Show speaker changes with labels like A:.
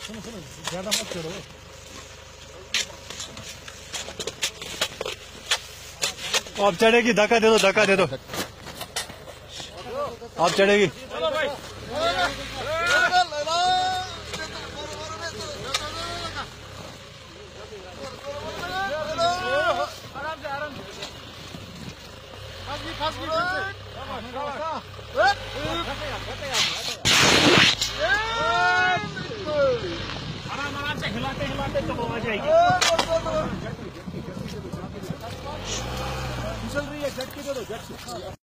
A: सुनो सुनो, ज्यादा मत करो।
B: अब चढ़ेगी, धक्का दे दो, धक्का दे दो। अब चढ़ेगी।
A: आराम से हिलाते हिलाते तो आ जाएगी। फिसल रही है, झटके दे दो, झटके।